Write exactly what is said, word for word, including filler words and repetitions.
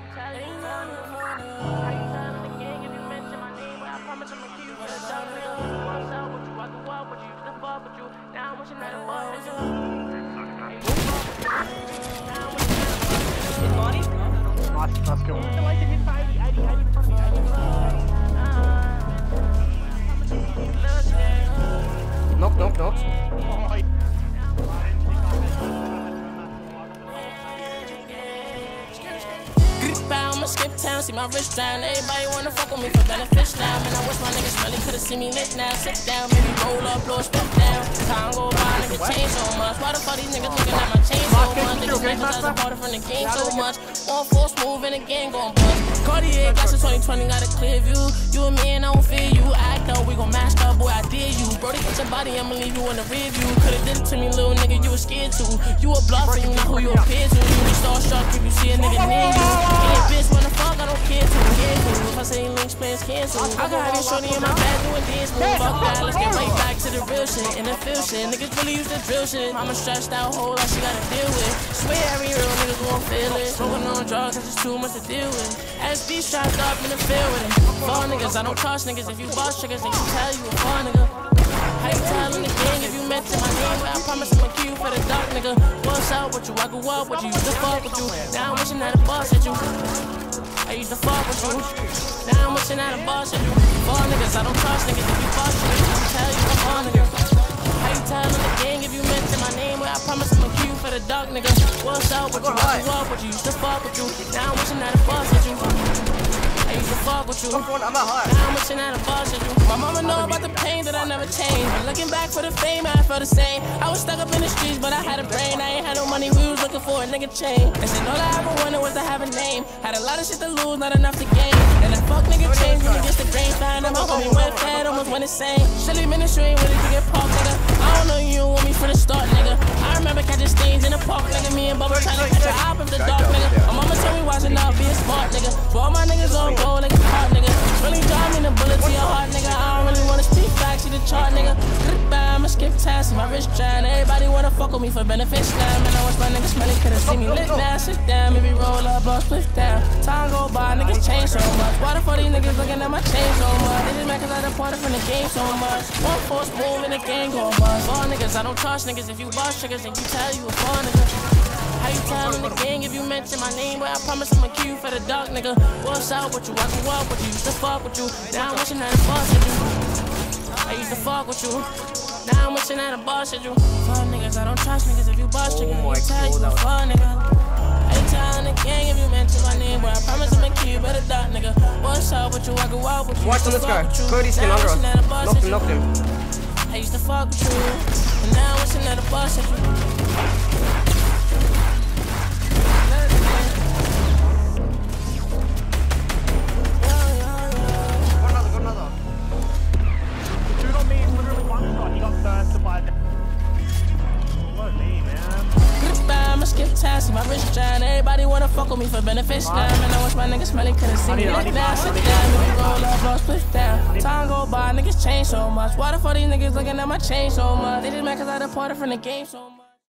tell you how you tell the gang if you mention my name, but I promise I'ma keep you for the dog, nigga. Once out with you, I can walk with you, used to fuck with you. Now I'm wishing that it was with you. Now I'm wishing that it was with you. Money? Let's go. I like to hit for Ivy, Ivy, Ivy, Ivy, Ivy. Knock, knock, knock. I'ma skip town, see my wrist down. Everybody wanna fuck with me for benefits now. Man, I wish my niggas really could've seen me lit now. Sit down, maybe roll up, blow a step down. Time go by, nigga change so much. Why the fuck these niggas looking at my chain so much? Niggas make us as a part from the game so much. One force move and the game gon' bust. Cartier glasses twenty twenty got a clear view. You and me and I don't fear you. Act up, we gon' mash up, boy, I dare you. Brody, get your body, I'ma leave you in the rear view. Could've did it to me, little nigga, you was scared to. You a bluff and you not who you appear to. You be starstruck if you see a nigga near you. Yeah, bitch, when the fuck I don't care to. If I say links, plans cancel. I got have you shorty in my bag doing dance move. Fuck that, let's get right back to the real shit. And the feel shit, niggas really used to drill shit. Mama stressed out, whole lot she gotta deal with. Swear every real niggas won't feel it. Smoking on drugs, that's just too much to deal with. S B strapped up in the field with it. Fall niggas, I don't trust niggas. If you boss triggers, they can tell you a fall nigga. How you tellin' the gang if you mention my name? I promise I'ma kill you for the dark nigga. What's up with you? I grew up with you, used to fuck with you. Now I'm wishing that a boss at you. I used to fuck with you. Now I'm wishing that a boss at you. Fall niggas, I don't trust niggas. If you boss triggers, they can tell you a fall nigga. How you tellin' the gang if you mention my name? I promise I'ma kill you for the dark nigga. What's up with you? I grew up with you, used to fuck with you. Now I'm wishing that a boss at you. I used to fuck with you. I'm at high. Now I'm wishing that a boss at you. My mama know about the pain that I never changed. But looking back for the fame, I felt the same. I was stuck up in the streets, but I had a brain. I ain't had no money, we was looking for a nigga chain. They said all I ever wanted was to have a name. Had a lot of shit to lose, not enough to gain. And that fuck nigga changed when it gets the grain. Find out my homie went fat, almost went insane. Silly ministry ain't really to get parked, nigga. I don't know you don't want me from the start, nigga. I remember catching stains in the park, nigga. Me and Bubba trying to catch a hop of the dark, nigga. My mama told me watching out, be a smart, nigga. For all my niggas on go like a hard, nigga. Really driving the bullet to your heart, nigga. I don't really wanna speak facts, see the chart, nigga. I'ma skip tasks, my wrist trying. Everybody wanna fuck with me for benefits now. Man, I wish my niggas smelly could've seen me lit now. Sit down, maybe roll up, blow split down. Time go by, niggas change so much. Why the fuck these niggas looking at my chain so much? They just mad cause I done parted from the game so much. One force move and the gang gon' bust. Fall niggas, I don't trust niggas. If you boss triggers, then you tell you a fall nigga. How you tellin' the gang if you mention my name? But I promise I'ma kill you for the dark nigga. What's out with you? I grew up with you, used to fuck with you. Now I'm wishing that a boss at you. I used to fuck with you. Now I'm wishing that a boss at you. Fuck niggas, I don't trust niggas. If you boss triggers, then you tell you a fall nigga. How you tellin' the gang if you mention my name? But I promise I'ma kill you for the dark nigga. What's up with you? I grew up with you. Watch him, let's go. Cody's skin under us. Knocked him, knocked him. I used to fuck with you. And now I'm wishing that a boss at you. I'ma skip tasks, my wrist trying. Everybody wanna fuck with me for benefits now. Man, I wish my niggas smelly could've seen me lit now. Sit down, maybe roll up, blow split down. Time go by, niggas change so much. Why the fuck these niggas looking at my chain so much? They just mad cause I done parted from the game so much.